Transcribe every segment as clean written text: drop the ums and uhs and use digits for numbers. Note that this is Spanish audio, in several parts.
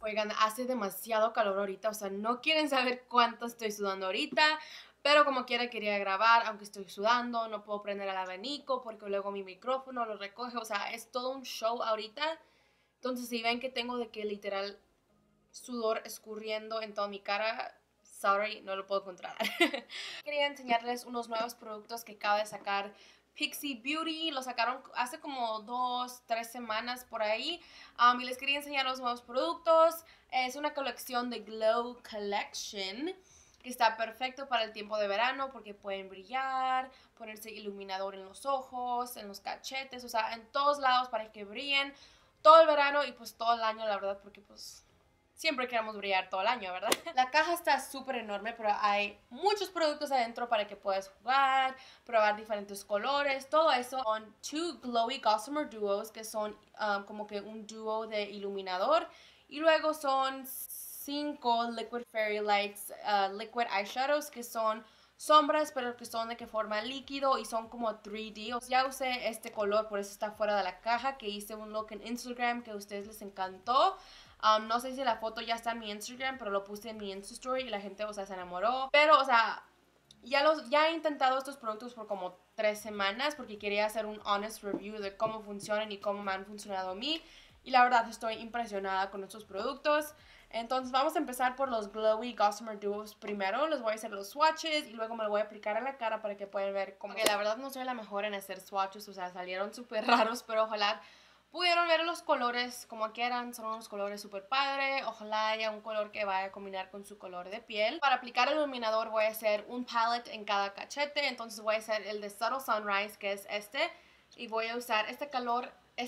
Oigan, hace demasiado calor ahorita, o sea, no quieren saber cuánto estoy sudando ahorita, pero como quiera quería grabar, aunque estoy sudando, no puedo prender el abanico porque luego mi micrófono lo recoge, o sea, es todo un show ahorita. Entonces, si ven que tengo de que literal sudor escurriendo en toda mi cara, sorry, no lo puedo controlar. Quería enseñarles unos nuevos productos que acaba de sacar Pixi Beauty. Lo sacaron hace como 2, 3 semanas por ahí. Y les quería enseñar los nuevos productos. Es una colección de Glow Collection que está perfecto para el tiempo de verano porque pueden brillar, ponerse iluminador en los ojos, en los cachetes, o sea, en todos lados para que brillen todo el verano y pues todo el año, la verdad, porque pues siempre queremos brillar todo el año, ¿verdad? La caja está súper enorme, pero hay muchos productos adentro para que puedas jugar, probar diferentes colores, todo eso. Son 2 Glowy Gossamer Duos, que son como que un dúo de iluminador. Y luego son 5 Liquid Fairy Lights Liquid Eyeshadows, que son sombras, pero que son de que forma líquido y son como 3D. Ya usé este color, por eso está fuera de la caja, que hice un look en Instagram que a ustedes les encantó. No sé si la foto ya está en mi Instagram, pero lo puse en mi Insta Story y la gente, o sea, se enamoró. Pero, o sea, ya he intentado estos productos por como 3 semanas porque quería hacer un honest review de cómo funcionan y cómo me han funcionado a mí. Y la verdad estoy impresionada con estos productos. Entonces vamos a empezar por los Glowy Gossamer Duos primero. Les voy a hacer los swatches y luego me lo voy a aplicar a la cara para que puedan ver cómo... Porque la verdad no soy la mejor en hacer swatches, o sea, salieron súper raros, pero ojalá pudieron ver los colores como quieran, son unos colores súper padre. Ojalá haya un color que vaya a combinar con su color de piel. Para aplicar el iluminador voy a hacer un palette en cada cachete. Entonces voy a hacer el de Subtle Sunrise, que es este. Y voy a usar este calor.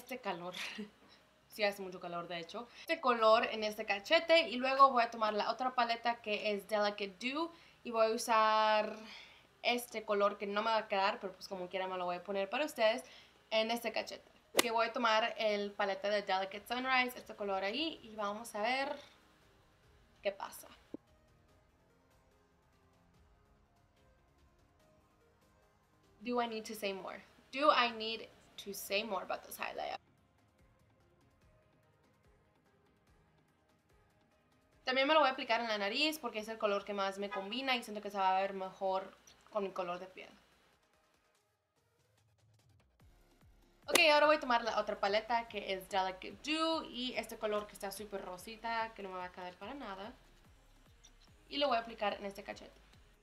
Sí hace mucho calor de hecho. Este color en este cachete. Y luego voy a tomar la otra paleta que es Delicate Dew. Y voy a usar este color que no me va a quedar, pero pues como quiera me lo voy a poner para ustedes en este cachete. Que voy a tomar el paleta de Delicate Sunrise, este color ahí, y vamos a ver qué pasa. Do I need to say more? Do I need to say more about this highlight? También me lo voy a aplicar en la nariz porque es el color que más me combina y siento que se va a ver mejor con mi color de piel. Ok, ahora voy a tomar la otra paleta que es Delicate Dew y este color que está súper rosita, que no me va a caer para nada. Y lo voy a aplicar en este cachete.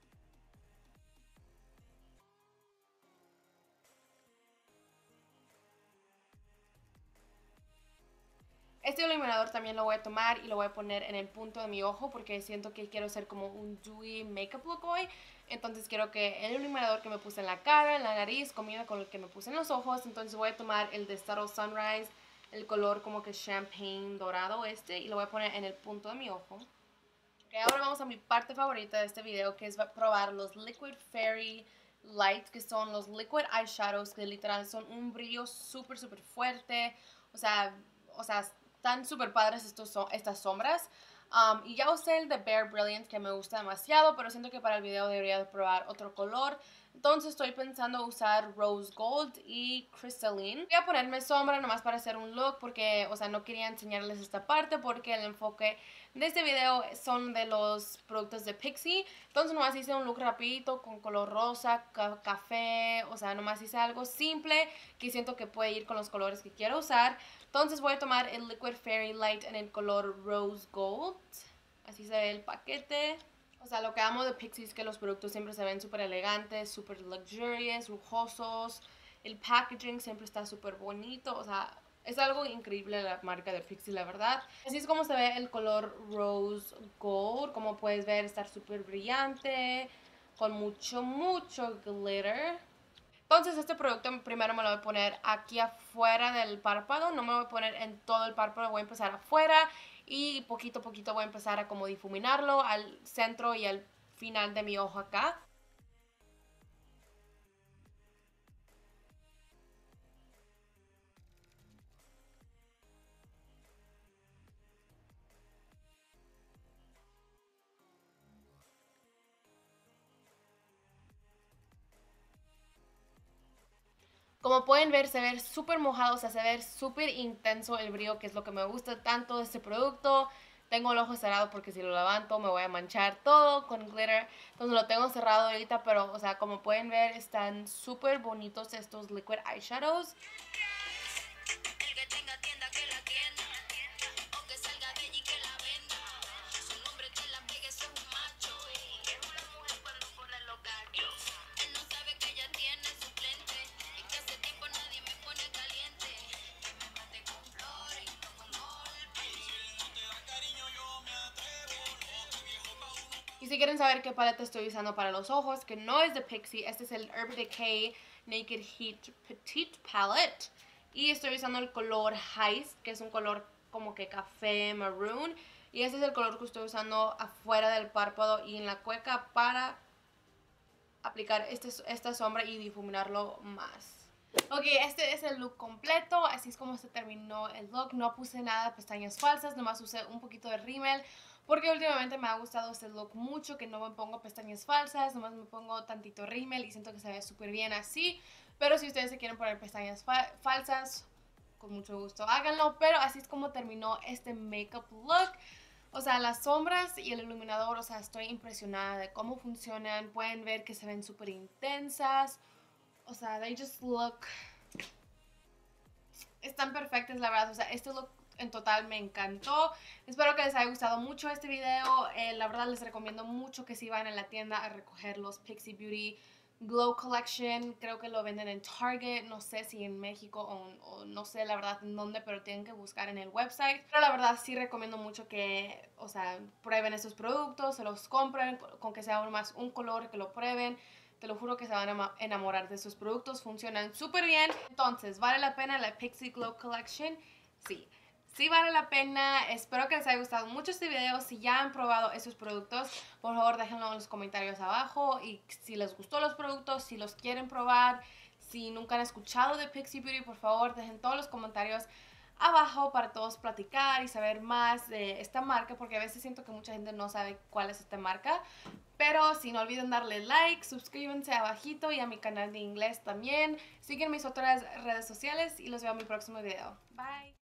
Este iluminador también lo voy a tomar y lo voy a poner en el punto de mi ojo porque siento que quiero ser como un dewy makeup look hoy. Entonces quiero que el iluminador que me puse en la cara, en la nariz, combine con el que me puse en los ojos. Entonces voy a tomar el de Subtle Sunrise, el color como que champagne dorado este, y lo voy a poner en el punto de mi ojo. Ok, ahora vamos a mi parte favorita de este video, que es probar los Liquid Fairy Lights, que son los Liquid Eyeshadows, que literal son un brillo súper, súper fuerte. O sea, están súper padres estas sombras. Y ya usé el de Bare Brilliance, que me gusta demasiado, pero siento que para el video debería de probar otro color. Entonces estoy pensando usar Rose Gold y Crystalline. Voy a ponerme sombra nomás para hacer un look porque, o sea, no quería enseñarles esta parte porque el enfoque de este video son de los productos de Pixi. Entonces nomás hice un look rapidito con color rosa, café, o sea, nomás hice algo simple que siento que puede ir con los colores que quiero usar. Entonces voy a tomar el Liquid Fairy Light en el color Rose Gold. Así se ve el paquete. O sea, lo que amo de Pixi es que los productos siempre se ven súper elegantes, súper luxurious, lujosos. El packaging siempre está súper bonito. O sea, es algo increíble la marca de Pixi, la verdad. Así es como se ve el color Rose Gold. Como puedes ver, está súper brillante, con mucho, mucho glitter. Entonces este producto primero me lo voy a poner aquí afuera del párpado, no me lo voy a poner en todo el párpado, voy a empezar afuera y poquito a poquito voy a empezar a como difuminarlo al centro y al final de mi ojo acá. Como pueden ver, se ve súper mojado, o sea, se ve súper intenso el brillo, que es lo que me gusta tanto de este producto. tengo el ojo cerrado porque si lo levanto me voy a manchar todo con glitter. Entonces lo tengo cerrado ahorita, pero, o sea, como pueden ver, están súper bonitos estos liquid eyeshadows. Y si quieren saber qué paleta estoy usando para los ojos, que no es de Pixi, este es el Urban Decay Naked Heat Petite Palette. Y estoy usando el color Heist, que es un color como que café maroon. Y este es el color que estoy usando afuera del párpado y en la cuenca para aplicar esta sombra y difuminarlo más. Ok, este es el look completo, así es como se terminó el look. No puse nada de pestañas falsas, nomás usé un poquito de rímel porque últimamente me ha gustado este look mucho, que no me pongo pestañas falsas, nomás me pongo tantito rímel y siento que se ve súper bien así. Pero si ustedes se quieren poner pestañas falsas, con mucho gusto háganlo, pero así es como terminó este makeup look. O sea, las sombras y el iluminador, o sea, estoy impresionada de cómo funcionan. Pueden ver que se ven súper intensas. O sea, they just look... Están perfectas, la verdad. O sea, este look en total me encantó. Espero que les haya gustado mucho este video. La verdad les recomiendo mucho que si van a la tienda a recoger los Pixi Beauty Glow Collection. Creo que lo venden en Target. No sé si en México o no sé la verdad en dónde, pero tienen que buscar en el website. Pero la verdad sí recomiendo mucho que, o sea, prueben estos productos, se los compren, con que sea más un color, que lo prueben. Te lo juro que se van a enamorar de sus productos. Funcionan súper bien. Entonces, ¿vale la pena la Pixi Glow Collection? Sí. Sí vale la pena. Espero que les haya gustado mucho este video. Si ya han probado esos productos, por favor déjenlo en los comentarios abajo. Y si les gustó los productos, si los quieren probar, si nunca han escuchado de Pixi Beauty, por favor dejen todos los comentarios abajo para todos platicar y saber más de esta marca, porque a veces siento que mucha gente no sabe cuál es esta marca. Pero si no olviden darle like, suscríbanse abajito y a mi canal de inglés también. Siguen mis otras redes sociales y los veo en mi próximo video. Bye.